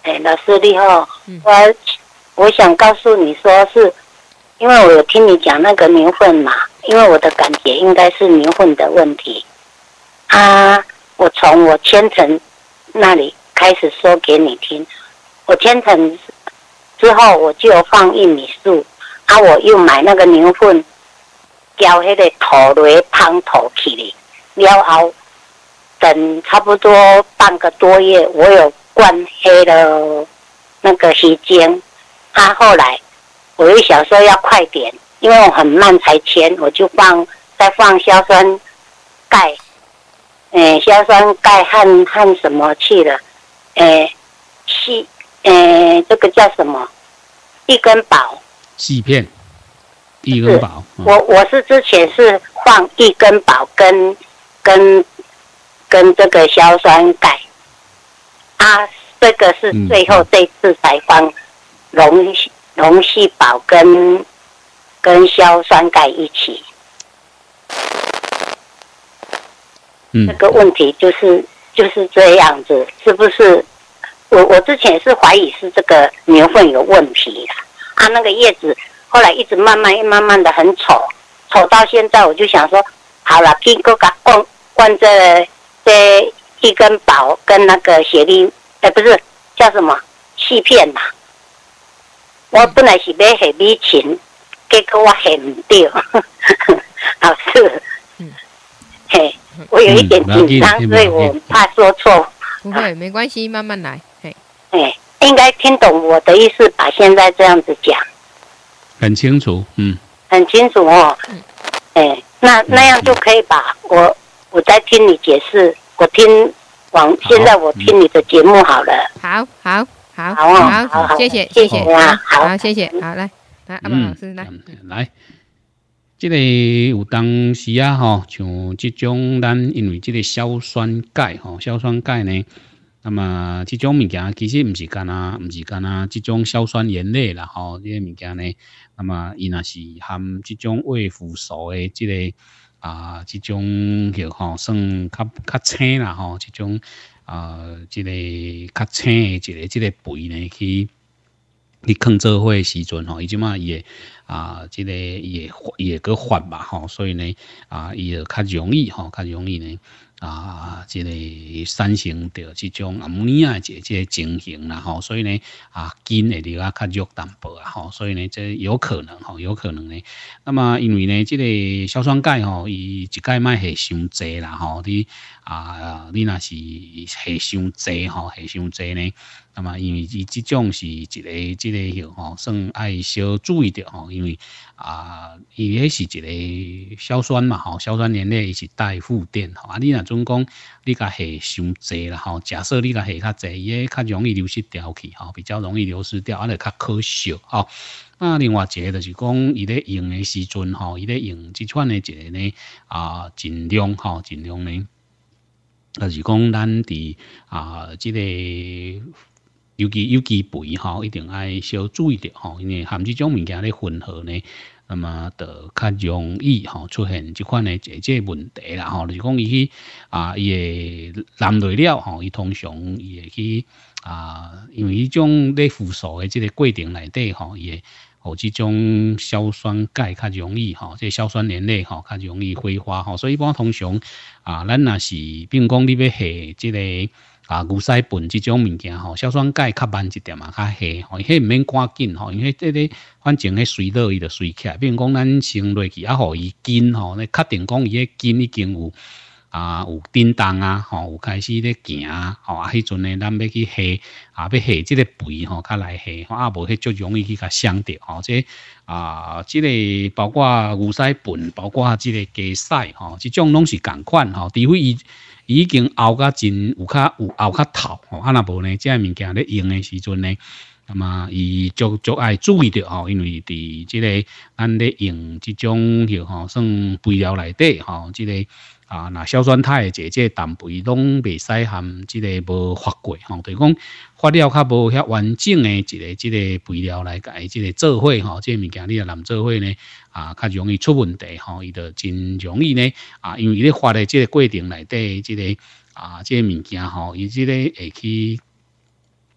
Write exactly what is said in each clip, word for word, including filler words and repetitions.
哎，老师你好，嗯、我我想告诉你说是，因为我有听你讲那个牛粪嘛，因为我的感觉应该是牛粪的问题啊。我从我千层那里开始说给你听，我千层之后我就有放玉米素，啊，我又买那个牛粪，浇那个土雷汤土起来，了后等差不多半个多月，我有灌黑了那个鱼精，啊，后来我又想说要快点，因为我很慢才签，我就放再放硝酸钙。诶，硝酸钙和和什么去了？诶，细诶，这个叫什么？一根宝。 细片。一根宝。 嗯、我我是之前是放一根宝跟跟跟这个硝酸钙，啊，这个是最后这次才放龙龙细宝跟跟硝酸钙一起。 嗯， 这个问题就是就是这样子，是不是？我我之前是怀疑是这个牛粪有问题啦，啊，那个叶子后来一直慢慢慢慢的很丑，丑到现在我就想说，好了，经过给灌灌这这一根宝跟那个雪莉，哎，不是叫什么细片呐？我本来是要下米芹，结果我下唔到，老师，嗯，嘿。我有一点紧张，嗯、所以我怕说错。 不会，没关系，慢慢来。嘿， 哎，应该听懂我的意思吧？现在这样子讲， 很清楚，嗯， 很清楚哦。嗯，哎，那那样就可以吧？我我在听你解释，我听往现在我听你的节目好了。 好，好，好， 好，好，好，好， 谢谢， 谢谢啊， 好，谢谢，好，来，来，阿曼老师来， 来。这个有当时啊，吼，像这种咱因为这个硝酸钙，吼，硝酸钙呢，那么这种物件其实不是干啊，不是干啊，这种硝酸盐类啦，吼，这个物件呢，那么伊若是含这种胃腐素的这个啊，这种叫吼算较较青啦，吼，这种啊，这个较青的一个这个肥呢去。去放做伙时阵吼，伊即马伊会啊，即、這個伊會伊會個發嘛吼，所以呢啊，伊就較容易吼，較容易呢啊，即、這個產生着即種阿摩尼亞即即個情形啦吼，所以呢啊，筋會流啊較弱淡薄啊吼，所以呢這有可能吼，有可能呢。那麼因為呢，即、這個硝酸鈣吼，伊一鈣莫下傷濟啦吼，你啊，你若是下傷濟吼，下傷濟呢。那麼因為伊即種是一個即個叫吼，算愛小注意着吼，因為啊，伊迄是一個硝酸嘛吼，硝酸鹽類伊是帶負電吼，啊，你若準講你甲下傷濟啦吼，假設你甲下較濟，伊個較容易流失掉去吼，比較容易流失掉，啊，就較可惜吼。那另外一個就是講，伊咧用的時陣吼，伊咧用即款的一個呢啊，盡量吼，盡量呢，就是講咱佇啊，即、這個。尤其尤其肥吼，一定愛小注意着吼，因為含即種物件咧混合呢，那麼就較容易吼出現即款的這這問題啦吼。就是講伊去啊，伊會淋落了吼，伊通常伊會去啊，因為迄種咧腐熟的即個過程內底吼，伊會互即種硝酸鈣較容易吼，即個硝酸鹽類吼較容易揮發吼，所以一般通常啊，咱若是比如講你要下即、這個。啊，牛屎糞即種物件吼，硝酸鈣較慢一點嘛，較下吼，迄毋免趕緊吼，因為這個反正迄水落伊就水起來。比如講咱先落去啊，互伊筋吼，你確定講伊個筋已經有啊有震動啊，吼有開始咧行啊，吼啊，迄陣呢咱要去下啊，要下即個肥吼，較來下，啊無迄足容易去甲傷着吼，即啊，即、這個包括牛屎糞，包括即個雞屎吼，即種攏是共款吼，除非伊。已經熬甲真有較有熬較透吼，啊若無呢，即個物件咧用的時陣呢，那麼伊足足愛注意着吼，因為佇即個咱咧用即種叫吼算肥料內底吼，即、這個啊，若硝酸態的即個氮肥攏袂使含即個無發過吼，就是講發了較無遐完整的一個即個肥料來甲伊即個做伙吼，即個物件你若淋做伙呢，啊，較容易出問題吼，伊就真容易呢啊，因為伊咧發的即個過程內底即個啊，即個物件吼，伊即個會去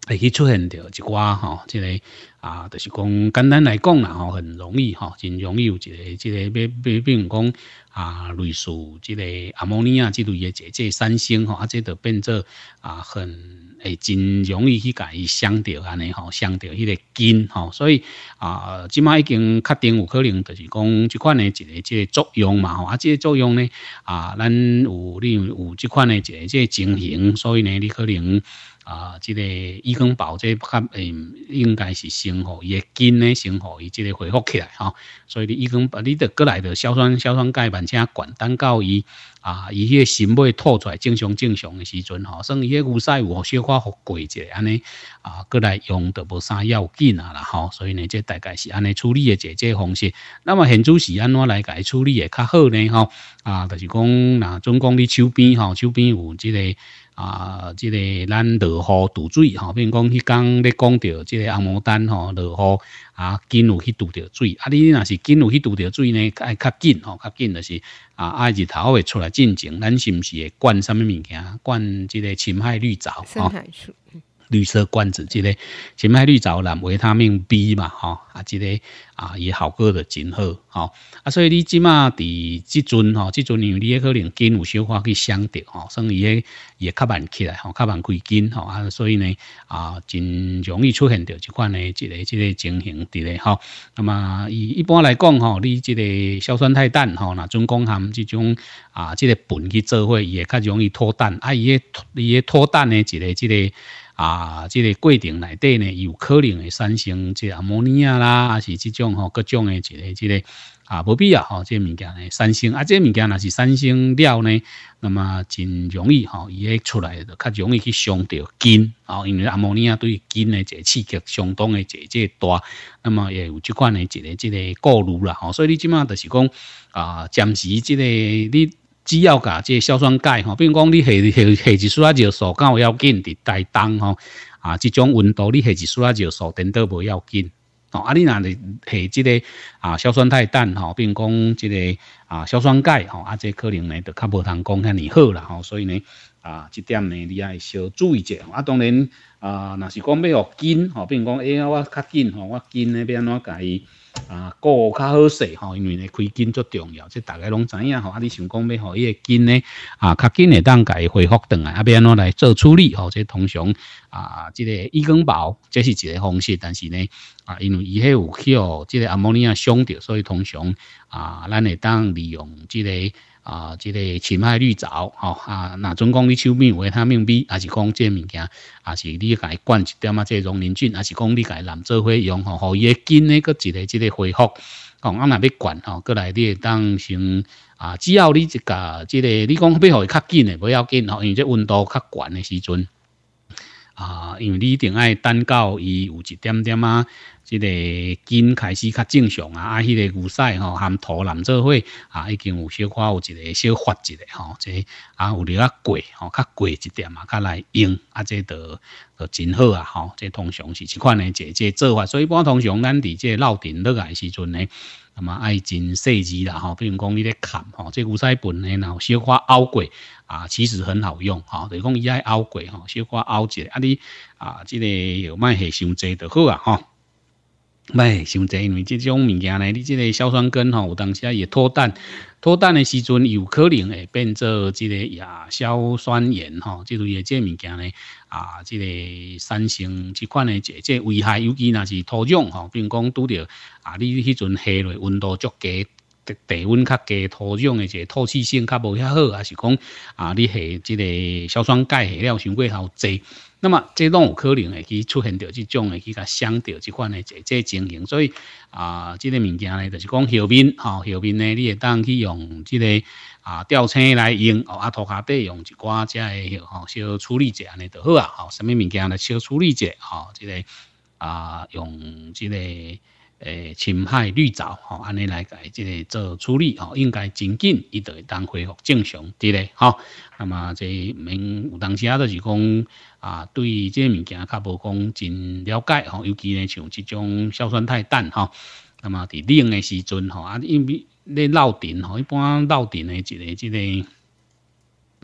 会去出现着一寡吼，即、這個啊，就是講簡單來講啦，吼，很容易吼，真容易有一個即、這個比比比如講啊，類似即個阿摩尼亞即類嘅這這產生吼，啊，這就變做啊，很誒真容易去甲伊傷着安尼吼，傷着迄個筋吼，所以啊，即擺已經確定有可能就是講即款嘅一個即個作用嘛吼，啊，即、這個作用呢啊，咱有你有即款嘅一個即個情形，所以呢，你可能。啊，即、這個醫根寶這較誒，應該是先互伊個筋呢，先互伊即個恢復起來吼。所以你醫根寶，你得過來的硝酸硝酸鈣慢請灌，等到伊啊，伊迄個心尾吐出來正常正常的時陣吼，算伊迄個牛屎有小可互過一下安尼啊，過來用就無啥要緊啊啦吼。所以呢，這大概是安尼處理的這這方式。那麼現主是安怎來甲伊處理會較好呢？吼啊，就是講嗱，總講你手邊吼，手邊有即、這個。啊，即、這個咱落雨堵水吼，比如講迄工咧講到即個紅毛丹吼，落雨啊，緊有去堵着水。啊，你若是緊有去堵着水呢，愛較緊吼，較緊就是啊，愛日頭會出來進前，咱是毋是會灌啥物物件？灌即個侵害綠藻吼。綠色罐子，即、這個侵害綠藻藍維他命 B 嘛，吼啊，即、這個啊，伊效果就真好，吼啊，所以你即馬佇即陣吼，即陣因為你可能筋有小可去傷着吼，所以伊個伊會較慢起來吼，較慢開筋吼啊，所以呢啊，真容易出現着即款的即、這個即、這個情形佇咧吼。那麼伊一般來講吼，你即個硝酸態氮吼，若準講含即種啊，即、這個苯去做伙，伊會較容易脫氮啊，伊個伊個脫氮的一個即、這個。啊，即、這個過程內底呢，有可能會產生即個阿摩尼亞啦，還是即種吼各種的一個即、這個啊，無必要吼，即、這個物件呢產生啊，即、這個物件若是產生了呢，那麼真容易吼，伊個出來就較容易去傷到筋哦，因為阿摩尼亞對筋的這個刺激相當的這個這個大，那麼也有即款的一個即個顧慮啦吼，所以你即馬就是講啊，暫時即個你。只要甲即個硝酸鈣吼，比如講你下下下一絲仔熱素，敢有要緊佇台東吼啊，即種溫度你下一絲仔熱素，顛倒無要緊吼。啊，你若是下即個啊硝酸態氮吼，比如講即個啊硝酸鈣吼，啊，這可能呢就較無通講遐尼好啦吼。所以呢啊，即點呢你愛小注意者。啊，當然啊，若是講要互筋吼，比如講哎我較緊吼，我筋呢要安怎甲伊。啊，顧較好勢吼，因為呢開筋足重要，即大家攏知影吼。啊，你想講要互伊個筋呢啊，較緊會當甲伊恢復轉來，啊，要安怎來做處理吼？即通常啊，即、這個醫根寶，這是一個方式，但是呢啊，因為伊迄有去互即個阿摩尼亞傷着，所以通常啊，咱會當利用即、這個。啊，即、這個侵害綠藻吼啊，若準講你手邊有維他命 B，還是講即個物件，還是你甲伊灌一點啊，即個溶磷菌，還是講你甲伊攬做伙用吼，互伊個筋呢，佫一個即個恢復。講啊，若要灌吼，過來你會當先啊，只要你一個即、這個，你講要互伊較緊的，不要緊吼，因為這溫度較懸的時陣。啊，因為你一定愛等到伊有一點點啊，即、這個筋開始較正常啊，啊，迄、那個牛屎吼含土攬做伙啊，已經有小可有一個小發一個吼，即啊有了啊過吼，較過一點啊，較來用啊，這就就真好啊，吼，這通常是即款的這這做法，所以一般通常咱佇這落定落來時陣呢，那麼愛真細緻啦，吼，比如講你咧砍吼，這牛屎糞呢，然後小可拗過。啊，其實很好用，吼、哦，就是講伊愛拗過，吼，小可拗一下，啊你啊，即、這個又莫下傷濟就好啊，吼、哦，莫下傷濟，因為這種物件呢，你即個硝酸根吼，有當時啊會脫氮，脫氮的時陣有可能會變做即個亞硝酸鹽，吼、哦，即類的這物件呢，啊，即、這個產生即款的這這危害，尤其若是土壤，吼、哦，比如講拄着啊，你迄陣下落溫度足低。地溫較低，土壤的一個透氣性較無遐好，還是講啊，你下即個硝酸鈣下了傷過頭濟，那麼這攏有可能會去出現着即種會去甲傷着即款的這這情形，所以啊，即、這個物件呢，就是講後面吼，後面呢，你會當去用即、這個啊吊車來用，哦，啊塗骹底用一寡遮個吼小處理者安尼就好啊，吼，啥物物件來小處理者，吼，即、這個啊用即、這個。誒，侵害綠藻吼，安尼來解即個做處理吼，應該真緊，伊就會當恢復正常啲咧吼。那麼這免有當時啊，就是講啊，對即個物件較無講真了解吼，尤其呢像即種硝酸態氮吼，那麼佇冷的時陣吼，啊，因為咧漏電吼，一般漏電的一個即個。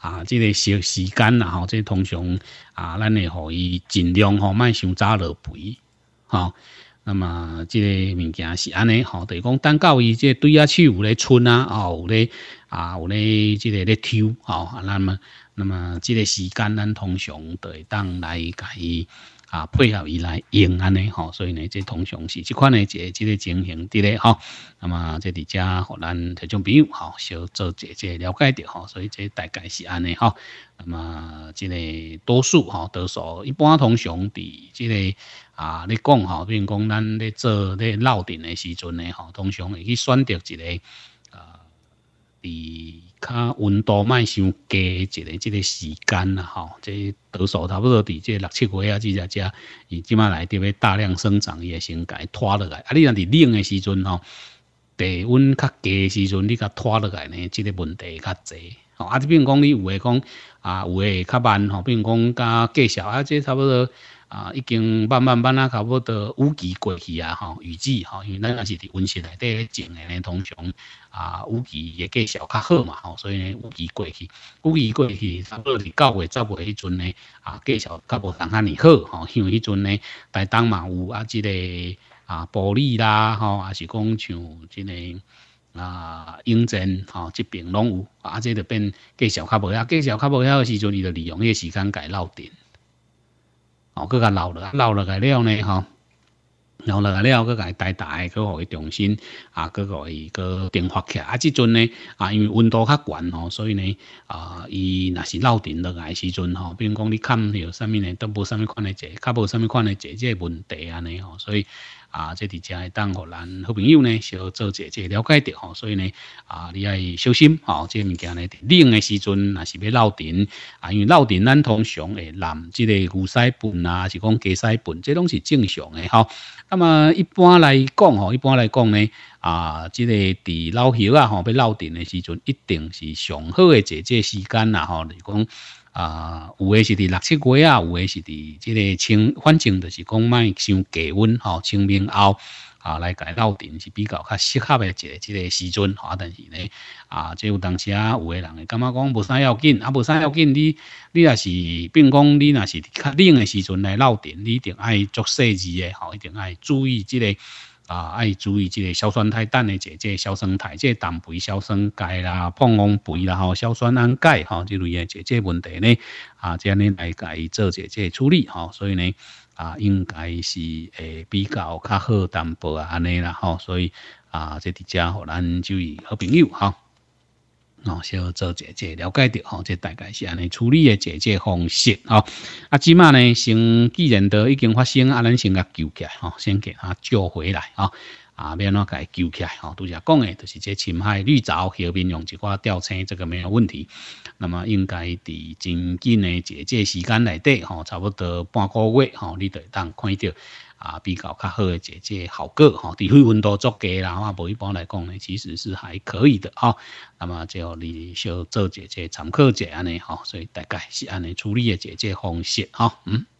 啊，这个时时间啦吼，这通常啊，咱会互伊尽量吼，莫伤早落肥，吼。那么这个物件是安尼吼，就是讲等到伊这对啊树有咧春啊，哦有咧啊有咧这个咧抽吼，那么那么这个时间咱通常就会当来甲伊啊配合伊来用安尼吼，所以呢，这通常是即款的一个这个情形伫咧吼。那么这伫遮互咱听众朋友吼，小做一个了解着吼，所以这大概是安尼吼。那么这个多数吼，多数一般通常伫这个啊，你讲吼，比如讲咱咧做咧落定的时阵呢，吼，通常会去选择一个啊，伫较温度莫伤低一个即个时间啦，吼，这多数差不多伫这六七月啊，至只只，伊即马来特别大量生长，伊会先甲伊拖落来。啊，你若伫冷的时阵吼，地温较低的时阵，你甲拖落来呢，即个问题较侪。吼，啊，比如讲你有诶讲啊，有诶较慢吼，比如讲甲介绍啊，这差不多。啊，已经慢慢慢啊，差不多雨季过去啊，吼，雨季吼，因为咱也是伫温室内底咧种诶呢，通常啊，雨季诶计数较好嘛，吼，所以呢，雨季过去，雨季过去，差不多伫九月、十月迄阵呢，啊，计数较无同遐尼好，吼，因为迄阵呢，台东嘛有啊，即、这个啊，玻璃啦，吼，也是讲像即、這個啊，英珍吼，即邊攏有，啊，即、這就變計數較無遐，計數較無遐誒時陣，伊就利用迄個時間改漏電。哦，佮甲留落，留落來了呢，吼，留落來了，佮甲伊大大，佮互伊重新啊，佮互伊佮電發起來。啊，即陣呢，啊，因為溫度較懸吼，所以呢，啊，伊若是漏電落來時陣吼，比如講你看有啥物呢，都無啥物款的者，較無啥物款的者，即個問題安尼吼，所以。啊，這伫遮會當互咱好朋友呢，小做者這了解着吼，所以呢，啊，你愛小心吼，這個物件呢，冷誒時陣，若是要漏電，啊，因為漏電咱通常會淋即個牛屎糞啊，是講雞屎糞，這攏是正常誒吼。那麼一般來講吼，一般來講呢，啊，即、這個佇老葉啊吼，要漏電誒時陣，一定是上好誒這這時間啦吼，就是講。啊，有誒是伫六七月啊，有誒是伫即個清，反正就是講莫傷低溫吼，清明後啊來解漏電是比較較適合誒一個即個時陣吼。但是呢，啊，即有當時啊，有誒人會感覺講無啥要緊，啊無啥要緊，你你若是，比如講你若是較冷誒時陣來漏電，你一定愛做細緻誒吼，一定愛注意即、這個。啊，愛注意即個硝酸態等的這這硝酸態，即個氮肥、硝酸鈣啦、膀胱肥啦、吼硝酸胺鈣吼，即類的這這問題呢，啊，這樣呢來甲伊做這這處理吼，所以呢，啊，應該是會比較較好淡薄啊安尼啦吼，所以啊，這佇遮互咱注意好朋友吼。哦，小做這這了解到吼，這大概是安尼處理的這這方式吼。啊，即馬呢，先既然都已經發生，啊，咱先甲救起來吼，先給它救回來吼。啊，要安怎甲伊救起來吼？拄則講的，就是這深海綠藻後面用一寡吊青，這個沒有問題。那麼應該佇真緊的這這時間內底吼，差不多半個月吼，你就會當看到。啊，比較較好的這這效果吼，除非溫度足低啦，啊，無一般來講呢，其實是還可以的吼。那麼就你小做這這參考者安尼吼，所以大概是安尼處理的這這方式吼，嗯。